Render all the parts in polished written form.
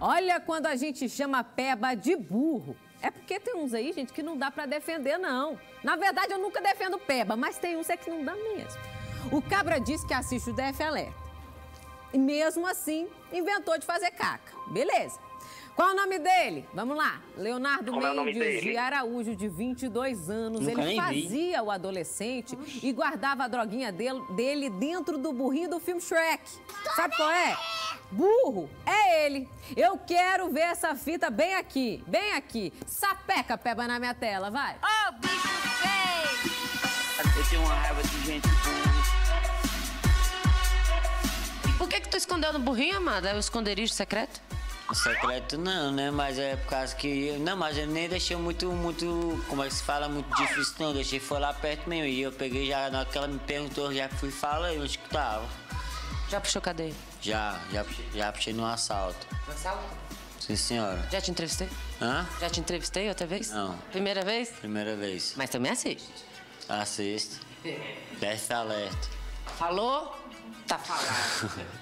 Olha quando a gente chama Peba de burro. É porque tem uns aí, gente, que não dá pra defender, não. Na verdade, eu nunca defendo Peba, mas tem uns que não dá mesmo. O Cabra disse que assiste o DF Alerta. E mesmo assim, inventou de fazer caca. Beleza. Qual é o nome dele? Vamos lá. Leonardo Mendes de Araújo, de 22 anos. Ele fazia o adolescente e guardava a droguinha dele dentro do burrinho do filme Shrek. Sabe qual é? Burro é ele. Eu quero ver essa fita bem aqui, bem aqui. Sapeca, Peba, na minha tela, vai. Ô, bicho feio! Eu tenho uma raiva de gente burra. Por que tu escondeu no burrinho, amada? É o esconderijo secreto? Secreto não, né? Mas é por causa que... Não, mas eu nem deixei muito... Como é que se fala? Muito difícil, não. Deixei, foi lá perto mesmo. E eu peguei já... Na hora que ela me perguntou, já fui e falei onde que tava. Já puxou cadeia? Já puxei no assalto. No assalto? Sim, senhora. Já te entrevistei? Hã? Já te entrevistei outra vez? Não. Primeira vez? Primeira vez. Mas também assiste? Assisto. DF Alerta. Falou? Tá falado.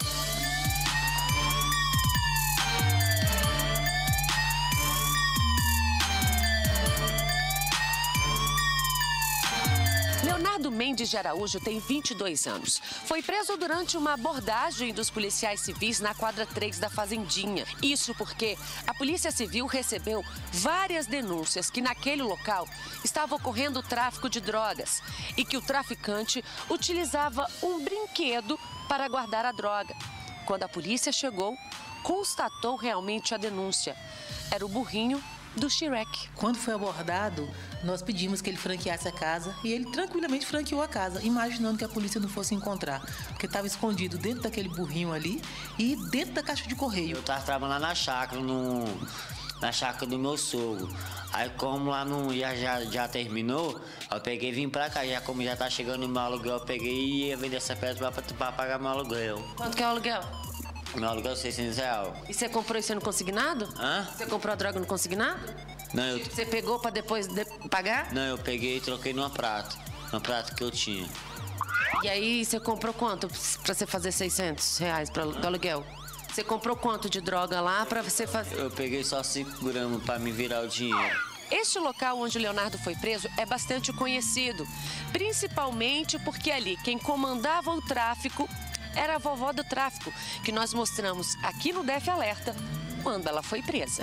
Leonardo Mendes de Araújo tem 22 anos. Foi preso durante uma abordagem dos policiais civis na quadra 3 da Fazendinha. Isso porque a Polícia Civil recebeu várias denúncias que naquele local estava ocorrendo tráfico de drogas e que o traficante utilizava um brinquedo para guardar a droga. Quando a polícia chegou, constatou realmente a denúncia. Era o burrinho do Shrek. Quando foi abordado, nós pedimos que ele franqueasse a casa e ele tranquilamente franqueou a casa, imaginando que a polícia não fosse encontrar, porque estava escondido dentro daquele burrinho ali e dentro da caixa de correio. Eu estava trabalhando lá na chácara, na chácara do meu sogro. Aí como lá já terminou, eu peguei e vim pra cá. Já como já tá chegando o meu aluguel, eu peguei e ia vender essa pedra pra pagar meu aluguel. Quanto que é o aluguel? Meu aluguel é R$600. E você comprou isso no consignado? Hã? Você comprou a droga no consignado? Não, Você pegou pra depois pagar? Não, eu peguei e troquei numa prata que eu tinha. E aí você comprou quanto pra você fazer R$600 do aluguel? Você comprou quanto de droga lá pra você fazer? Eu peguei só 5 gramas pra me virar o dinheiro. Este local onde o Leonardo foi preso é bastante conhecido, principalmente porque ali quem comandava o tráfico era a vovó do tráfico, que nós mostramos aqui no DF Alerta quando ela foi presa.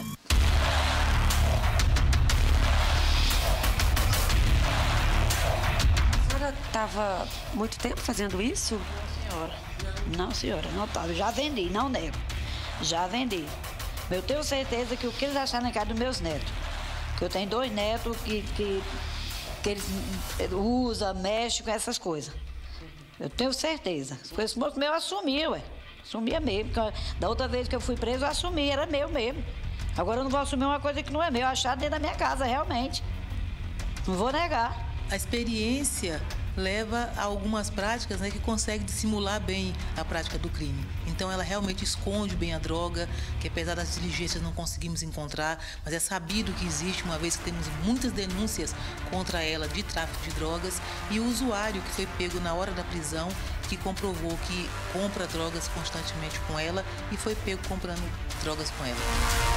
A senhora estava muito tempo fazendo isso? Não, senhora, não estava. Já vendi, não nego. Já vendi. Eu tenho certeza que o que eles acharam na casa dos meus netos, que eu tenho 2 netos que eles usam, mexem com essas coisas. Eu tenho certeza. Com esse moço meu, eu assumi, ué. Assumia mesmo. Da outra vez que eu fui preso, eu assumi, era meu mesmo. Agora eu não vou assumir uma coisa que não é meu, achar dentro da minha casa, realmente. Não vou negar. A experiência leva a algumas práticas, né, que consegue dissimular bem a prática do crime. Então ela realmente esconde bem a droga, que apesar das diligências não conseguimos encontrar, mas é sabido que existe, uma vez que temos muitas denúncias contra ela de tráfico de drogas, e o usuário que foi pego na hora da prisão, que comprovou que compra drogas constantemente com ela e foi pego comprando drogas com ela.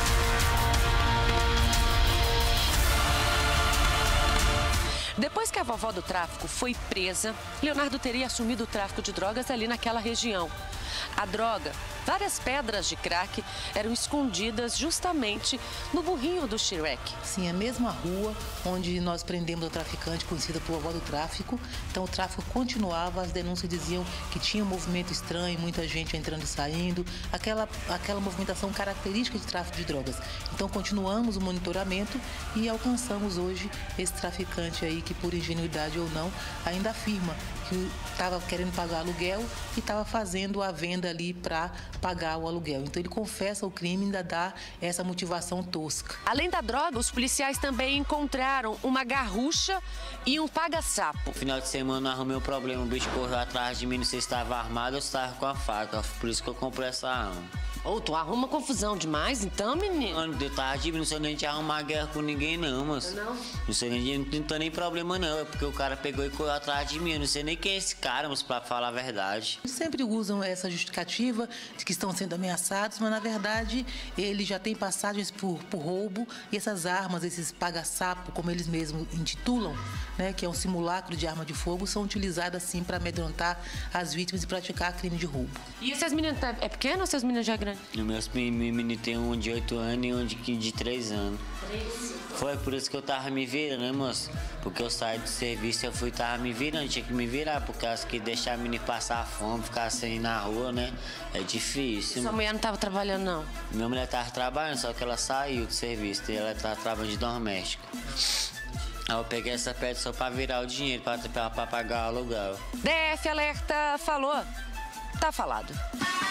Depois que a vovó do tráfico foi presa, Leonardo teria assumido o tráfico de drogas ali naquela região. A droga, várias pedras de crack, eram escondidas justamente no burrinho do Shrek. Sim, a mesma rua onde nós prendemos o traficante, conhecida por vovó do tráfico. Então o tráfico continuava, as denúncias diziam que tinha um movimento estranho, muita gente entrando e saindo, aquela movimentação característica de tráfico de drogas. Então continuamos o monitoramento e alcançamos hoje esse traficante aí que, por ingenuidade ou não, ainda afirma que estava querendo pagar aluguel e estava fazendo a venda ali para pagar o aluguel. Então ele confessa o crime e ainda dá essa motivação tosca. Além da droga, os policiais também encontraram uma garrucha e um paga-sapo. No final de semana eu arrumei um problema, o bicho correu atrás de mim, não sei se estava armado ou se estava com a faca, por isso que eu comprei essa arma. Ô, tu arruma confusão demais, então, menino? Mano, eu tava de não sou nem de arrumar guerra com ninguém, não, moço. Não sei nem, não tem nem problema, não. É porque o cara pegou e correu atrás de mim. Eu não sei nem quem é esse cara, moço, pra falar a verdade. Sempre usam essa justificativa de que estão sendo ameaçados, mas na verdade ele já tem passagens por roubo e essas armas, esses paga-sapo, como eles mesmos intitulam, né, que é um simulacro de arma de fogo, são utilizadas sim para amedrontar as vítimas e praticar crime de roubo. E essas meninas, é pequeno ou essas meninas já é grande? Os meus meninos tem um de 8 anos e um de 3 anos. Foi por isso que eu tava me virando, né, moço? Porque eu saí do serviço, tava me virando, tinha que me virar, porque acho que deixar a menina passar fome, ficar assim na rua, né? É difícil. Sua mulher não tava trabalhando, não? Minha mulher tava trabalhando, só que ela saiu do serviço, e ela tava trabalhando de doméstico. Aí eu peguei essa pedra só pra virar o dinheiro, pra pagar o aluguel. DF Alerta falou. Tá falado.